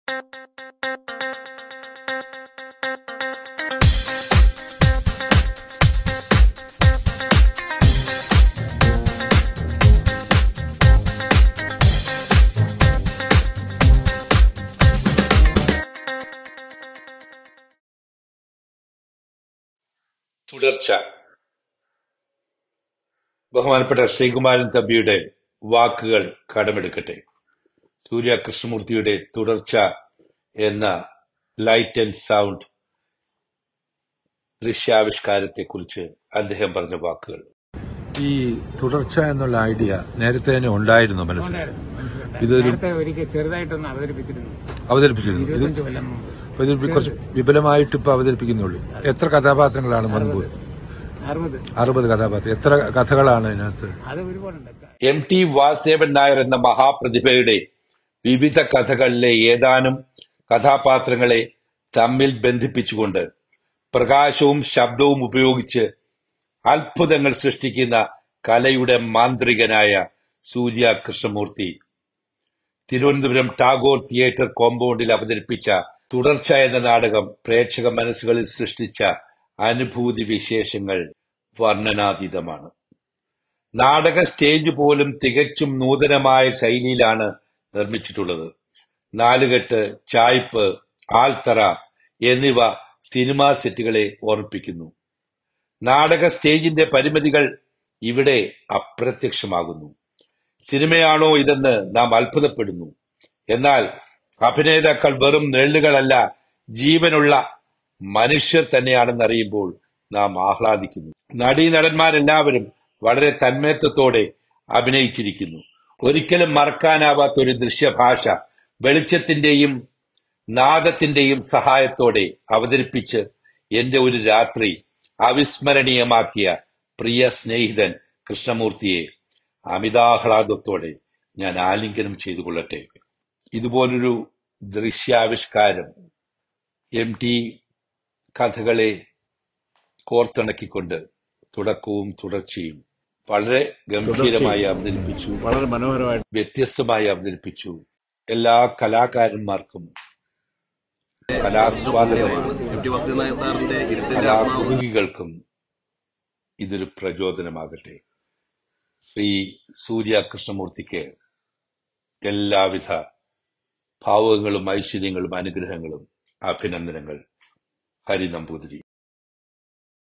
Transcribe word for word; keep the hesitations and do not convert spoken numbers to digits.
തുടർച്ച. ബഹുമാനപ്പെട്ട ശ്രീകുമാരൻ തമ്പിയുടെ വാക്കുകൾ കടമെടുക്കട്ടെ. സൂര്യ കൃഷ്ണമൂർത്തിയുടെ തുടർച്ച എന്ന ലൈറ്റ് ആൻഡ് സൗണ്ട് ദൃശ്യാവിഷ്കാരത്തെക്കുറിച്ച് അദ്ദേഹം പറഞ്ഞ വാക്കുകൾ. ഈ തുടർച്ച എന്നുള്ള ഐഡിയ നേരത്തെ തന്നെ ഉണ്ടായിരുന്നു മനസ്സിൽ. ഇതൊരു ചെറുതായിട്ടൊന്ന് അവതരിപ്പിച്ചിരുന്നു അവതരിപ്പിച്ചിരുന്നു ഇത് കുറച്ച് വിപുലമായിട്ട് ഇപ്പൊ അവതരിപ്പിക്കുന്നുള്ളൂ. എത്ര കഥാപാത്രങ്ങളാണ് മുൻപ്? അറുപത് കഥാപാത്രം. എത്ര കഥകളാണ് ഇതിനകത്ത്? എം ടി വാസുദേവൻ നായർ എന്ന മഹാപ്രതിഭയുടെ വിവിധ കഥകളിലെ ഏതാനും കഥാപാത്രങ്ങളെ തമ്മിൽ ബന്ധിപ്പിച്ചുകൊണ്ട് പ്രകാശവും ശബ്ദവും ഉപയോഗിച്ച് അത്ഭുതങ്ങൾ സൃഷ്ടിക്കുന്ന കലയുടെ മാന്ത്രികനായ സൂര്യ കൃഷ്ണമൂർത്തി തിരുവനന്തപുരം ടാഗോർ തിയേറ്റർ കോമ്പൗണ്ടിൽ അവതരിപ്പിച്ച തുടർച്ച എന്ന നാടകം പ്രേക്ഷക മനസ്സുകളിൽ സൃഷ്ടിച്ച അനുഭൂതി വിശേഷങ്ങൾ വർണ്ണനാതീതമാണ്. നാടക സ്റ്റേജ് പോലും തികച്ചും നൂതനമായ ശൈലിയിലാണ് നിർമ്മിച്ചിട്ടുള്ളത്. നാലുകെട്ട്, ചായ്പ്, ആൽത്തറ എന്നിവ സിനിമാ സെറ്റുകളെ ഓർമ്മിപ്പിക്കുന്നു. നാടക സ്റ്റേജിന്റെ പരിമിതികൾ ഇവിടെ അപ്രത്യക്ഷമാകുന്നു. സിനിമയാണോ ഇതെന്ന് നാം അത്ഭുതപ്പെടുന്നു. എന്നാൽ അഭിനേതാക്കൾ വെറും നിഴലുകളല്ല, ജീവനുള്ള മനുഷ്യർ തന്നെയാണെന്നറിയുമ്പോൾ നാം ആഹ്ലാദിക്കുന്നു. നടീനടന്മാരെല്ലാവരും വളരെ തന്മയത്വത്തോടെ അഭിനയിച്ചിരിക്കുന്നു. ഒരിക്കലും മറക്കാനാവാത്ത ഒരു ദൃശ്യഭാഷ വെളിച്ചത്തിന്റെയും നാദത്തിന്റെയും സഹായത്തോടെ അവതരിപ്പിച്ച് എന്റെ ഒരു രാത്രി അവിസ്മരണീയമാക്കിയ പ്രിയ സ്നേഹിതൻ കൃഷ്ണമൂർത്തിയെ അമിതാഹ്ലാദത്തോടെ ഞാൻ ആലിംഗനം ചെയ്തു കൊള്ളട്ടെ. ഇതുപോലൊരു ദൃശ്യാവിഷ്കാരം എം ടി കഥകളെ കോർത്തിണക്കിക്കൊണ്ട് തുടക്കവും തുടർച്ചയും വളരെ ഗംഭീരമായി അവതരിപ്പിച്ചു, വളരെ മനോഹരമായി വ്യത്യസ്തമായി അവതരിപ്പിച്ചു. എല്ലാ കലാകാരന്മാർക്കും, കലാസ്വാദകർക്കും, കലാകുതുകികൾക്കും ഇതൊരു പ്രചോദനമാകട്ടെ. ശ്രീ സൂര്യ കൃഷ്ണമൂർത്തിക്ക് എല്ലാവിധ ഭാവുകങ്ങളും ഐശ്വര്യങ്ങളും അനുഗ്രഹങ്ങളും. അഭിനന്ദനങ്ങൾ. ഹരി നമ്പൂതിരി.